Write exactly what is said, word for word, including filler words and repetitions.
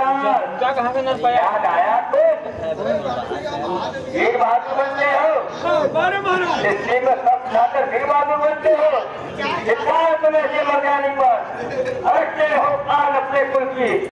क्या कहा के नर पाया याद आया कुछ? वीर बहादुर बनते हो हिस्ट्री में सब छात्र वीर बहादुर बनते हो। कितना तुम्हें ये वैज्ञानिक पर अरकते हो काल अपने कुल की।